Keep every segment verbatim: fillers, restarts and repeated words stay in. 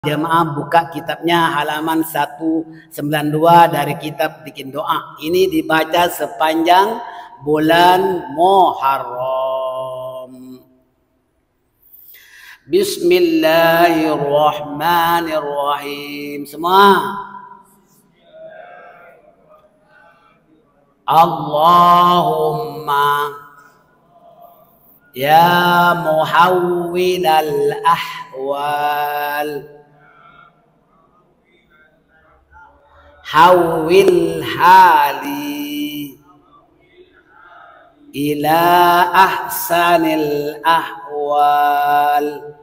Jamaah buka kitabnya halaman seratus sembilan puluh dua dari kitab bikin doa. Ini dibaca sepanjang bulan Muharram. Bismillahirrahmanirrahim. Semua. Allahumma ya muhawwilal ahwal hawwil hali ila ahsanil ahwal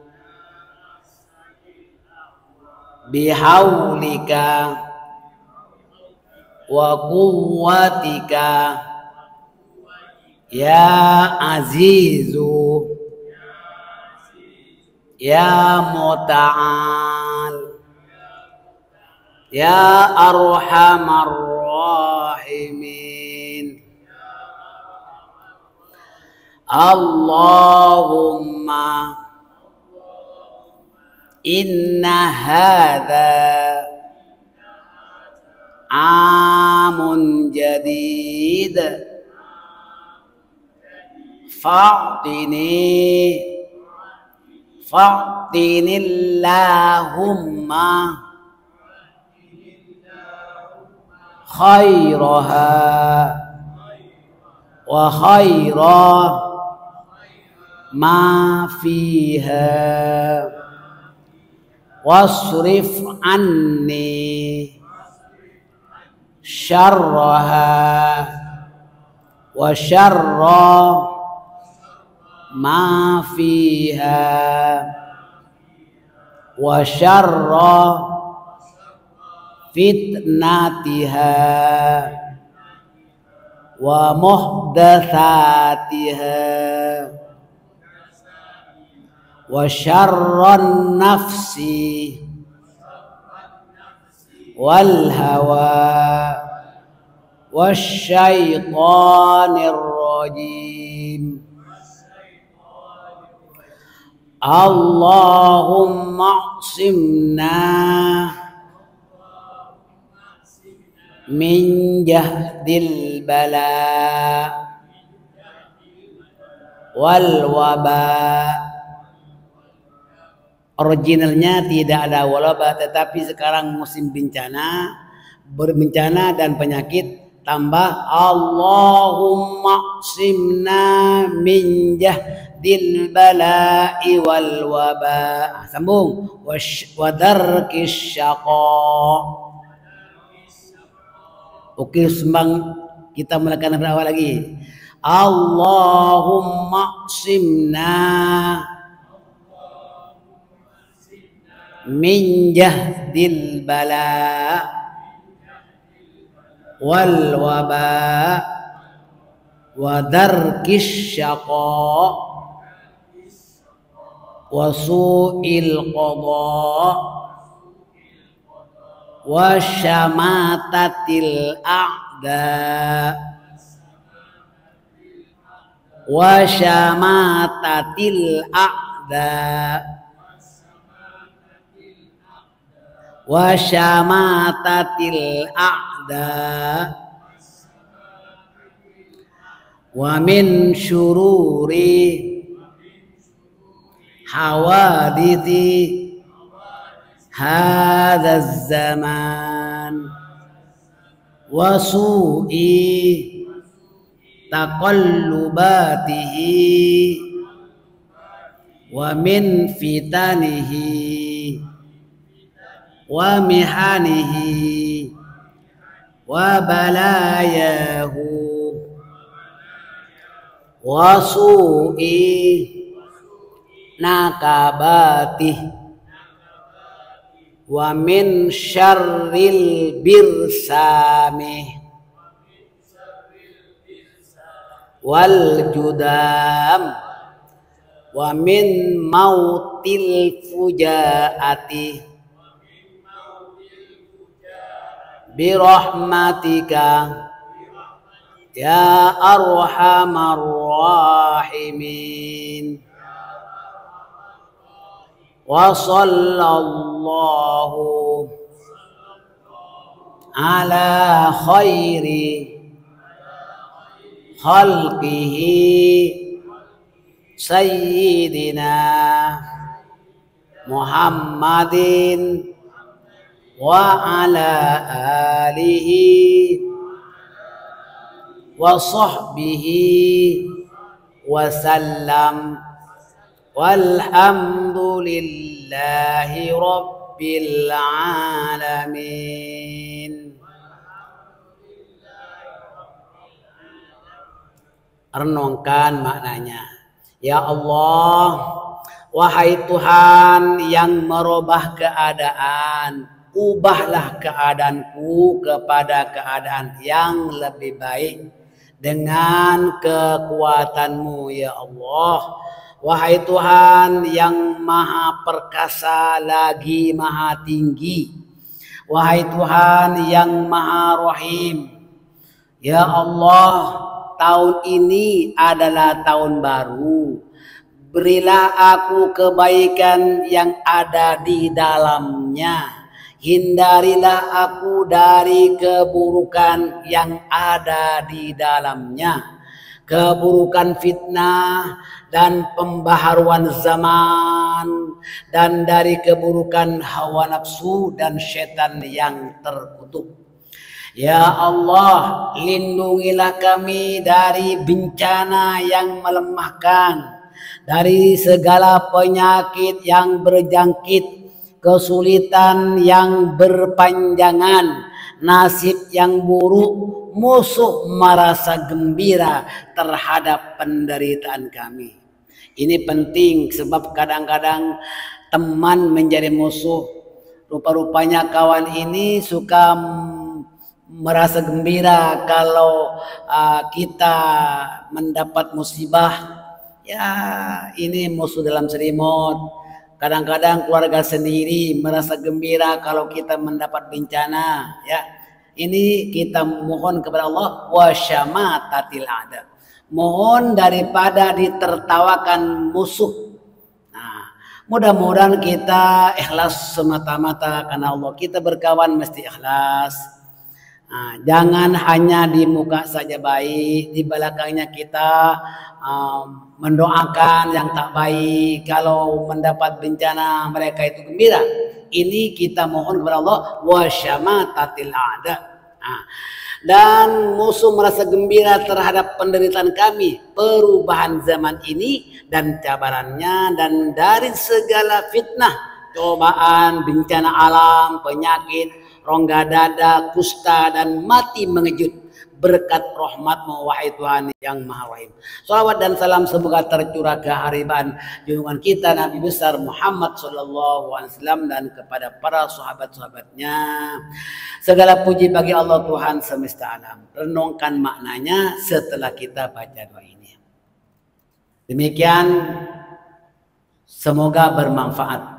bihawlika wa quwwatika ya azizu ya muta'al ya arhamar rahimin. Allahumma inna hadha amun jadid fa'tini fa'tinillahumma khairaha wa khaira ma fiha wasrif anni syarraha wa syarra ma fiha wa syarra fitnatiha wa muhdatsatiha wa syarran nafsi wal hawa wasyaitonir rajim. Allahumma aqsimna min jahdil bala wal waba. Originalnya tidak ada walaba, tetapi sekarang musim bencana, berbencana dan penyakit, tambah Allahumma qsimna min jahdil bala'i wal waba. Sambung wa darkis syaqa. Oke, sembang kita melakukan berawal lagi. Allahumma qsimna min jahdil bala wal waba wa darkis syaqa wa su'il qada wa syamatatil a'da wa syamatatil a'da wa syamatatil a'da wa min syururi hawadithi hadzal zaman wa su'i taqallubatihi wa min fitanihi wa mihanihi wa balayahu wa su'i nakabatih wa min syarril birsamih wal judam wa min mautil fujaati birahmatika ya arhamar rahimin. Wa sallallahu sallallahu ala khairi khalqihi sayyidina Muhammadin wa ala alihi wa sahbihi wa sallam walhamdulillahi rabbil alamin. Renungkan maknanya. Ya Allah, wahai Tuhan yang merubah keadaan, ubahlah keadaanku kepada keadaan yang lebih baik dengan kekuatan-Mu ya Allah. Wahai Tuhan yang maha perkasa lagi maha tinggi, wahai Tuhan yang maha rahim, ya Allah, tahun ini adalah tahun baru. Berilah aku kebaikan yang ada di dalamnya. Hindarilah aku dari keburukan yang ada di dalamnya. Keburukan fitnah dan pembaharuan zaman, dan dari keburukan hawa nafsu dan setan yang terkutuk. Ya Allah, lindungilah kami dari bencana yang melemahkan, dari segala penyakit yang berjangkit, kesulitan yang berpanjangan, nasib yang buruk, musuh merasa gembira terhadap penderitaan kami. Ini penting sebab kadang-kadang teman menjadi musuh. Rupa-rupanya kawan ini suka merasa gembira kalau uh, kita mendapat musibah. Ya, ini musuh dalam selimut. Kadang-kadang keluarga sendiri merasa gembira kalau kita mendapat bencana. Ya, ini kita mohon kepada Allah wasyamatatil a'da. Mohon daripada ditertawakan musuh. Nah, mudah-mudahan kita ikhlas semata-mata karena Allah. Kita berkawan mesti ikhlas. Nah, jangan hanya di muka saja baik, di belakangnya kita um, mendoakan yang tak baik. Kalau mendapat bencana mereka itu gembira. Ini kita mohon kepada Allah wasyamatatil a'da. Nah, dan musuh merasa gembira terhadap penderitaan kami, perubahan zaman ini dan cabarannya, dan dari segala fitnah, cobaan, bencana alam, penyakit, rongga dada, kusta, dan mati mengejut. Berkat rahmat-Mu wahai Tuhan yang maha rahim. Salawat dan salam semoga tercurah keharibaan junjungan kita Nabi besar Muhammad sallallahu alaihi wasallam dan kepada para sahabat-sahabatnya. Segala puji bagi Allah Tuhan semesta alam. Renungkan maknanya setelah kita baca doa ini. Demikian, semoga bermanfaat.